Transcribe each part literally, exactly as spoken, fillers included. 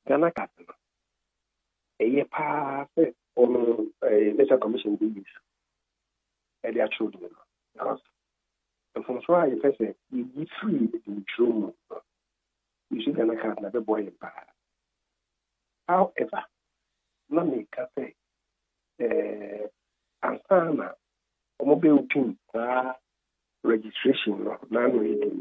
Ghana card no. A pass on a letter commission duties. And they are children. Because from so I say you be free in true. You see Ghana card never boy in power. However, not me cafe. Uh, and sana mobile pin registration no na no yedi.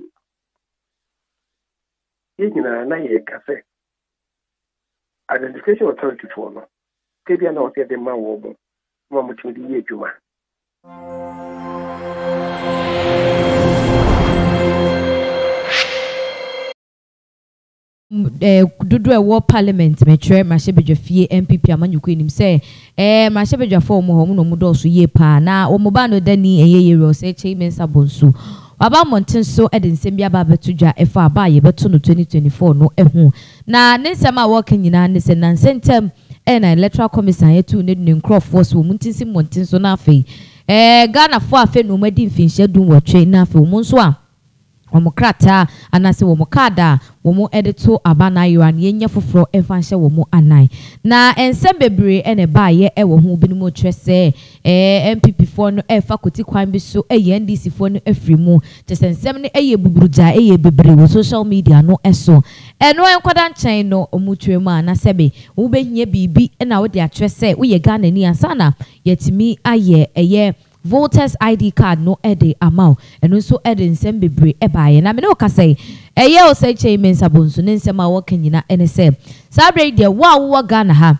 Yegina na ye cafe. Identification authority for no. Kebia na ote de ma wo bo. Mo mutimi di ye djuma. Eh dudu e war parliament metre mahyebejo fie M P P amanyuko enim say eh mahyebejo for mo ho no mu do so ye pa na o mo ba no dani eye yero say chairman sabonsu aba monten so e de nsem bia ba betudwa e fa ba ye beto no twenty twenty-four no ehu na ne nsem a work nyina ne se na sentem e na electoral commission yetu ne ne nkrofo so muntinsi monten so na afei eh Ghana fo afe no madi mfinhye dum wotwe na afei mo nso a Omokrata anase womokada womo edito abana yuan yenya foforo efanhye womo anan na ensem bebre ene baaye e wo ho binimo twese eh M P P fo no e fakoti kwan bi so e N D C fo no afrimu tesensem ne eye buburuja eye bebre wo social media no eso eno enkwada nchen no omutwemu anasebe wo behie bibi na wo de atwese wo ye Ghana ni asana yetimi aye eye voters I D card no ede amount eno so ede nsem bebre e baaye na me no ka say eye o say chairman sabonso ne nsem a wo kanyina ene say sabre de wa wo Ghana ha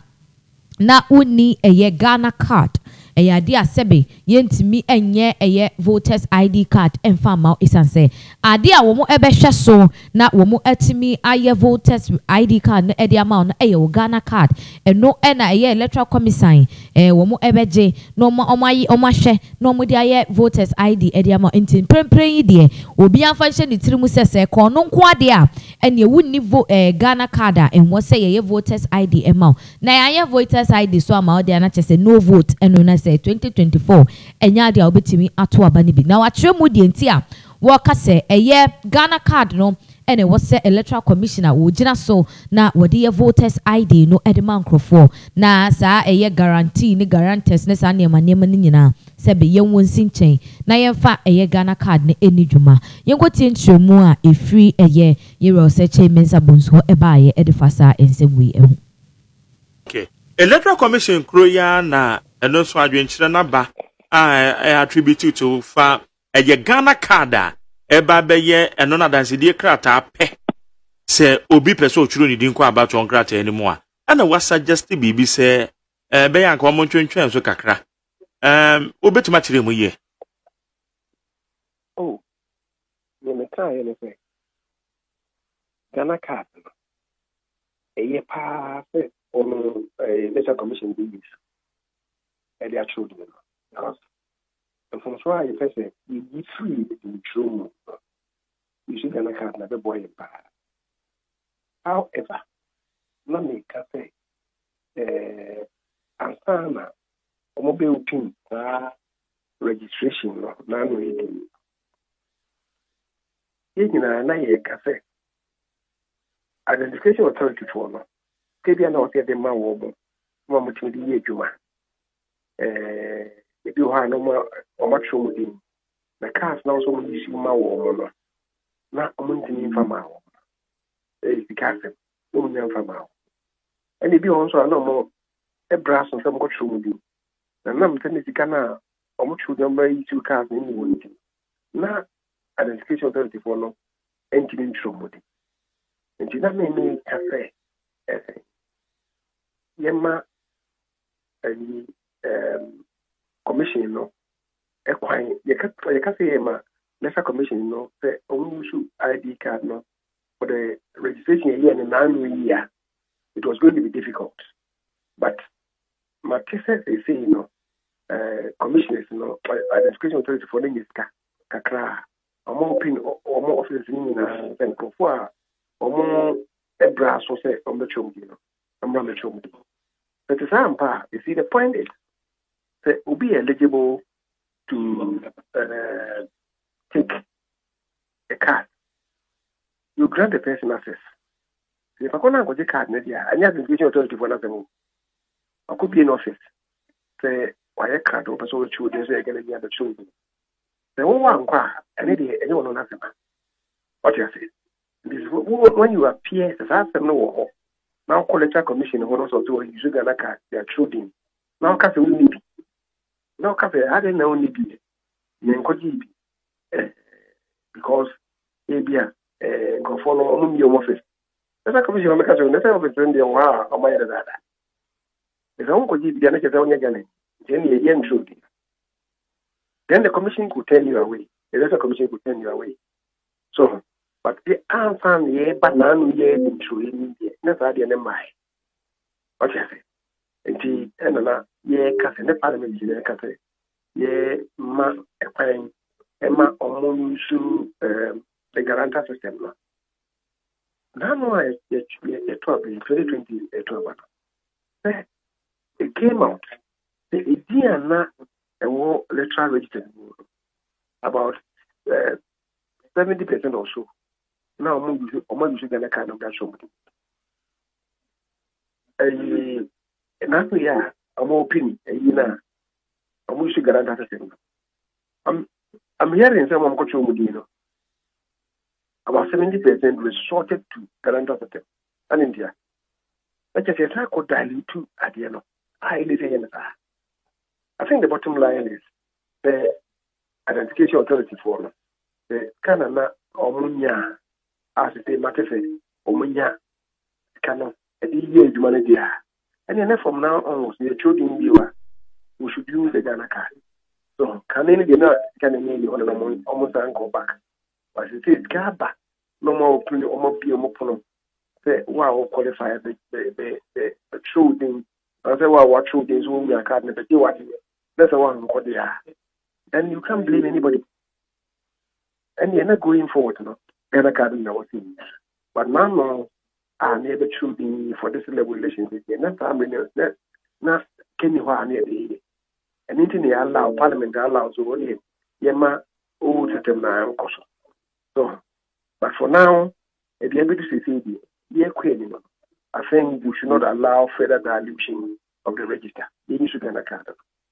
na uni eye Ghana card eye ade asebe yentimi enye eye voters I D card emfa ma isanse ade a wo mo ebe hwe so na wo mo atimi aye voters I D card no ede amount no eye wo Ghana card eno ena eye electoral commission eh wo mo ebeje no mo omayi omahwe no mo de aye voters I D ede amount entin prempren yi de obi anfa hye ne tirimu sese ko no nko ade a ene wunni vo eh Ghana card a enwo se ye voters I D amount na aye voters I D so ama ode na chese no vote eno na twenty twenty-four enya dia obetimi ato abani bi na watre mu die nti a wo ka se eye Ghana card no ene wo se electoral commissioner wo gina so na wode ye voters I D no edema nkrofo na sa eye guarantee ni guarantors ne sa ne manema ni nyina se be ye wonsi nchen na yemfa eye Ghana card ne eni dwuma yenkotie ntremu a efri eye yero se chairman sabonso e baaye edifasa ensebui ehu. Okay, electoral commission kroya na eno so adwenkyere na ba a attribute to fa eye Ghana card a eba beye eno na dansidie krata pe se obi pese otwuro ni din kwa abato nkrata enimu a ana wa suggest bibi se eh be yanka omo ntwentwen so kakra um obetima kire mu ye oh me me kai ele fe Ghana card no eye pa se ono eh letter commission duties and they are children. Because from so I say you be free in true. You see Ghana card never boy in power. However, not me cafe eh and sana mobile pin registration no na no yedi. Yegina na ye cafe. Identification authority for no. Kebia na ote de ma wo bo. Mo mutimi di ye djuma. Eh, if you have no more or much more in the cars now, so many issue my woman. Not a month in Fama. There is the castle, woman in Fama. And if you also are no more a brass and some good show with you. The number ten is the canna or much would number two cars in the winter. Not an education authority for no entering through with it. And you not mean cafe. Yemma and um commission no e kwan ye ka ye ka say ma letter commission no say omu issue I D card no for the registration year in nine year it was going to be difficult, but my cases they say you know uh commissioners you know identification authority for the iska kakra omo pin omo office ni na ben kofo omo ebra so say omo chom you know omo na chom but the same part you see the point is will be eligible to uh, take a card. You grant the person access. If I can't go to card, I never get your authority for nothing. I could be in office. Say, why a card over so children say again the children. The one and anyone on nothing. What you say? This is when you appear as I said no. Now collector commission also to use a card, they are children. Now cafe will need. Now cafe I didn't know need be. Because Abia go follow your office. That's a commission because you never have a friend in wow or my other. If I won't go deep, then the yen should. Then the commission could turn you away. The rest of commission could turn you away. So, but the answer, yeah, but none yet in true. That's the idea. What you say? And the and yeah, because in the parliament, you can say, yeah, ma, a fine, Emma, or moon to the guarantor system. Now, I get a trouble in twenty twenty, a trouble. It came out. The idea not a war electoral registered about seventy percent or so. Now, I'm going to get a kind of that show. And that's the year, I'm opinion, and you know, I'm going to get another system. I'm I'm hearing someone go to Medina. About seventy percent resorted to guarantor system. And India. But if you try to dilute to at the end of I think the bottom line is the identification authority for the Canada or Munya as a matter or Munya cannot a year humanity. And then from now on, the children viewer we should use the Ghana card. So can any not can any almost go back. But it is Gaba, no more opinion or more people say wow qualify the the the children. I say, well, what children who are carding, but you what that's the one who they are. And you can't blame anybody. And you're not going forward, no. Ghana carding our thing. But now, I'm able to for this level relationship. That's how many, not can you have any. And anything they allow, Parliament allows only Yema, old system now. So, but for now, if you're able to see, you're quitting. I think we should not allow further dilution of the register. You should get a card.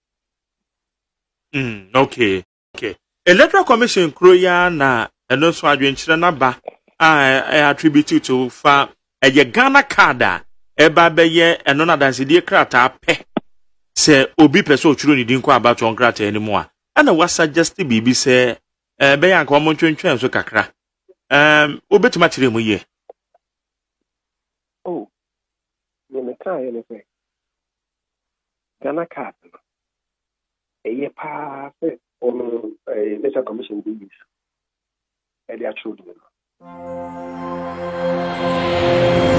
Mm, okay, okay. Electoral Commission Kroya na eno so adwenkyere na ba a attribute to fa e Ghana card e ba beye eno na dansedie krata pe se obi pese otwuro ni din kwa abato krata ani mu a ana wa suggest bibi se e be yanka mo ntwentwen so kakra um obetuma kire mu ye. Oh, you may try anything. Ghana card. A year pass on a letter commission duties. And their children.